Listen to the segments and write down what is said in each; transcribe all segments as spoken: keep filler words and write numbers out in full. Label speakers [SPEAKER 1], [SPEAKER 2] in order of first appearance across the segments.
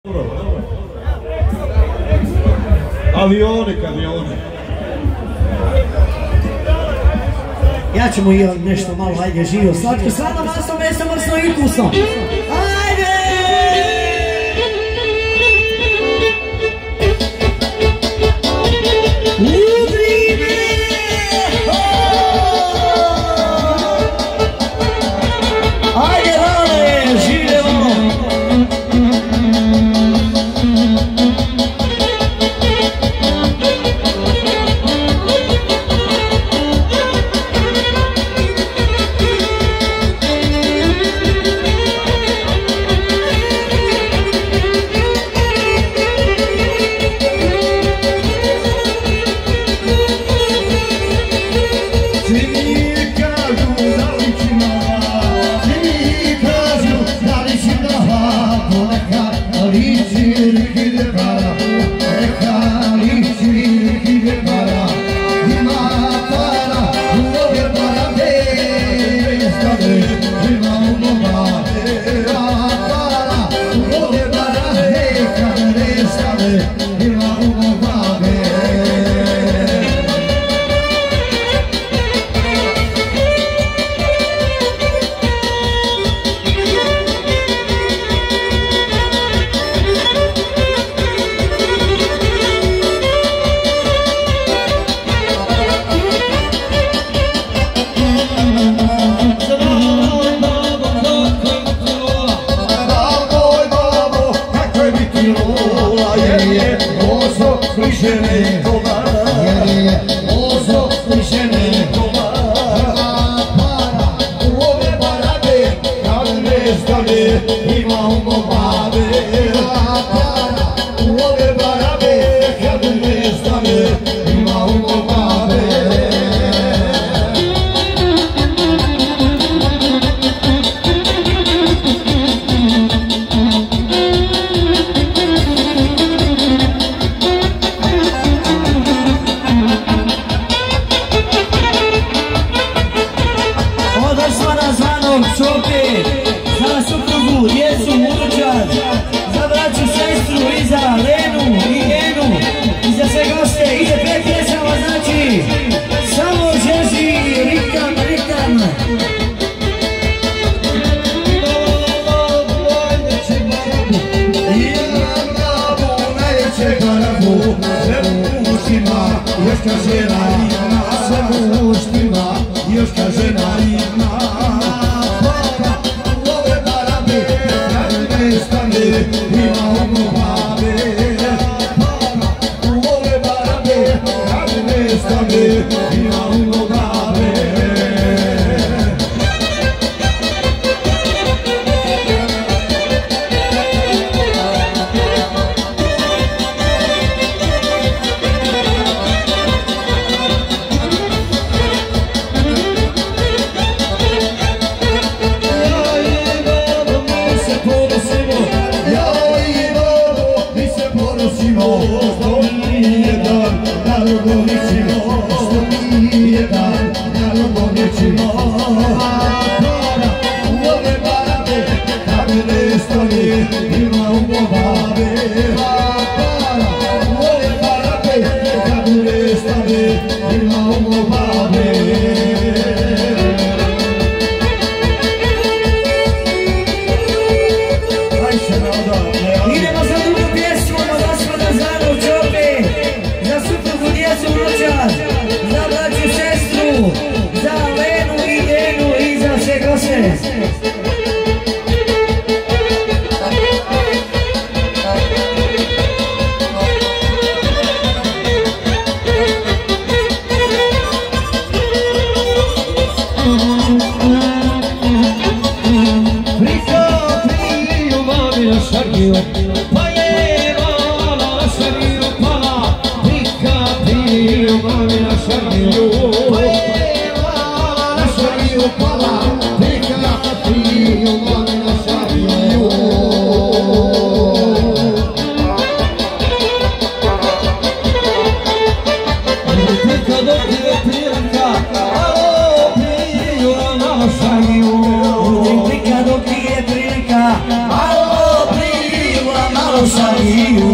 [SPEAKER 1] Avionik, avionik.
[SPEAKER 2] Ja ćemo i nešto malo, hajde, živio, slatko, slatko, masno, meso, mrsno i kusno. Hajde! Udri me! Hajde, dale, živimo! Alô, prima, malo šaliju.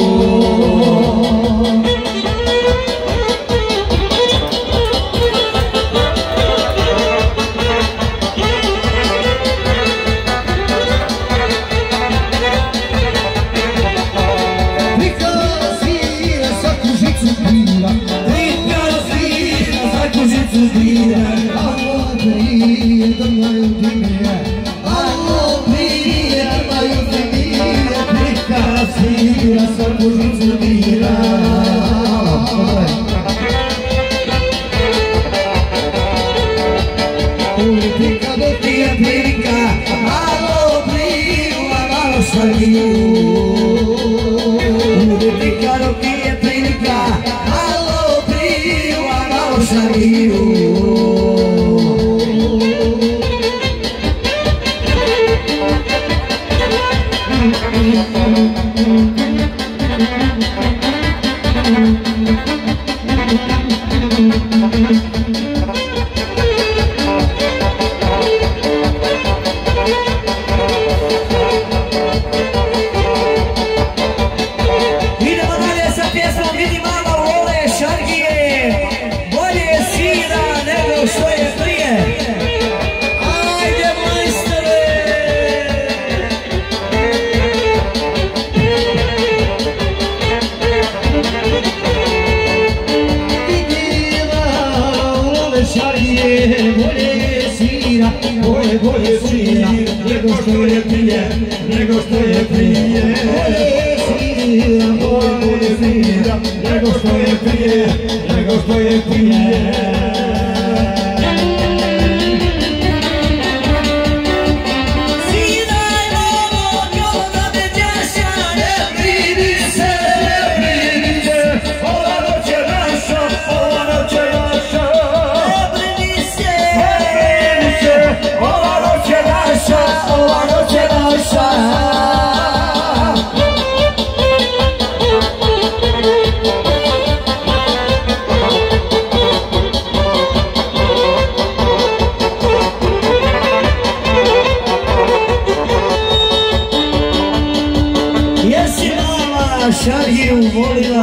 [SPEAKER 2] Šargiju volila,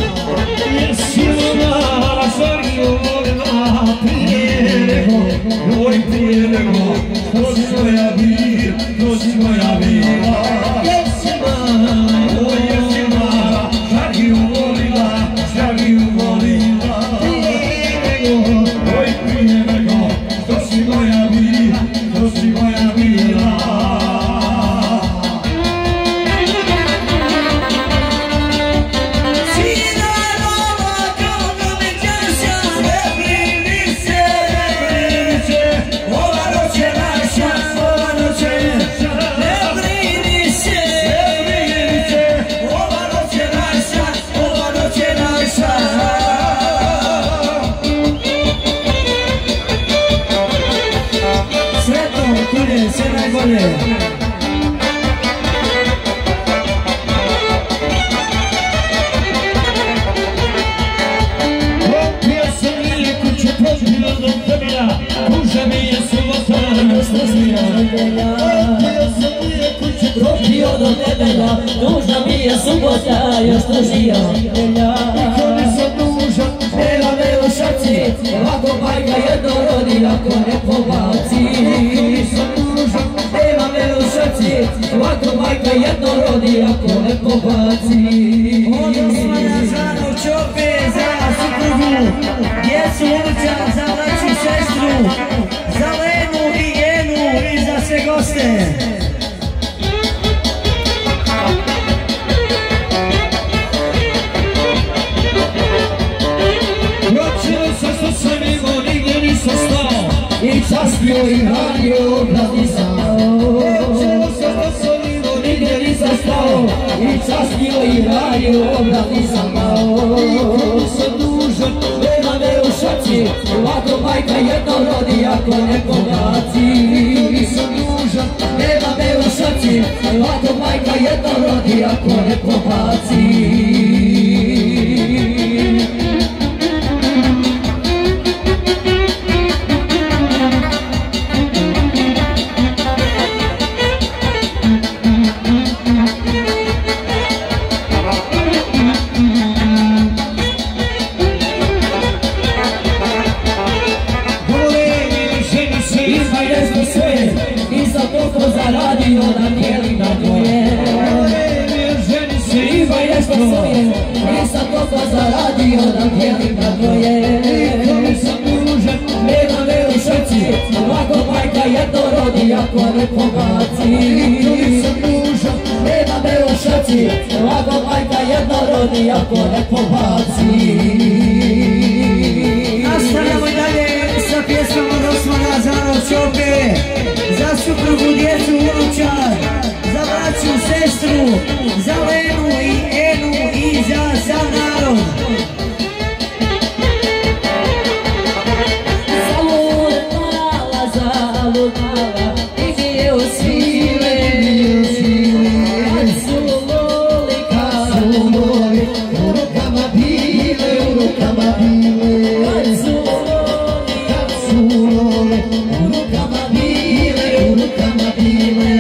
[SPEAKER 2] jesi ona Šargiju volila prije nego, oj prije nego, to si moja bila, to si moja bila. Jesi ona, oj jesi ona, Šargiju volila, Šargiju volila prije nego, oj prije nego, to si moja bila, to si moja bila. Sve najbolje. Propio sam nije kuću, propio do temelja, duža mi je subota, još služija. Propio sam nije kuću, propio do temelja, duža mi je subota, još služija. Ako nisam dužan, nema me u šaci, ovako majka jedno rodi, ako ne pobaci. Nema me u srci, ovako majka jedno rodi, ako ne pobaci. Odosvanja za novčope, za suprugu, djecu, unuča, za braću, sestru, za Lenu i Jenu i za sve goste. Pročeo sam što sam imao, nigdje nisam stao, i častio i radio obraz nisam. Pročeo sam što sam imao, nigdje nisam stao, i častio i radio obraz nisam dao. I sam dužan, nema me u šaci, ovako majka jedno rodi, ako ne pobaci. I sam dužan, nema me u šaci, ovako majka jedno rodi, ako ne pobaci. nisam toliko zaradio da dijelim na dvoje. Nisam dužan, nema me u srci, ovako majka jedno rodi ako ne pobaci. Nisam dužan, nema me u srci, ovako majka jedno rodi ako ne pobaci.
[SPEAKER 1] Nastavljamo i dalje sa pjesmom od Osmana Zano Čope, za suprugu, djecu, unučar, za braću, sestru, za Lenu i Enu i za sav narod.
[SPEAKER 2] Zalud mala, zalud mala, idi je u svile. Zulolika, zuloli, u rukama bile, u rukama bile. Zulolika, zuloli, u rukama bile, u rukama bile.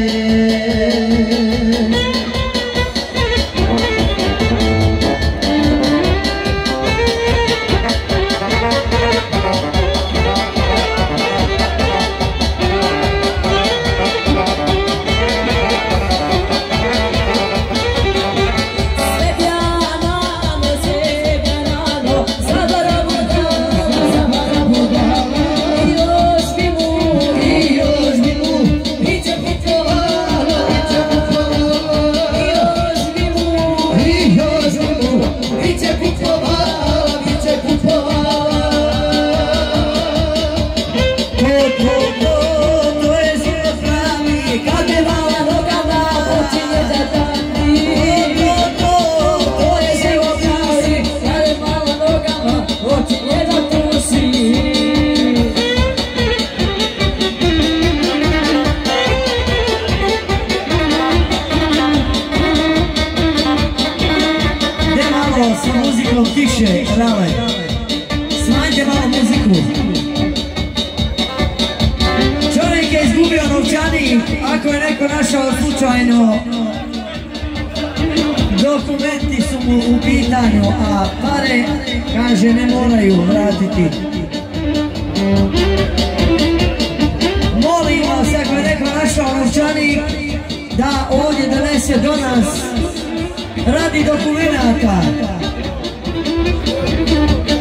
[SPEAKER 1] Sa muzikom tiše, rale. Smanjite malo muziku. Čovjek je izgubio novčanik, ako je neko našao slučajno. Dokumenti su mu u pitanju, a pare, kaže, ne moraju vratiti. Molim vas, ako je neko našao novčanik, da ovdje donese do nas radi dokumenata.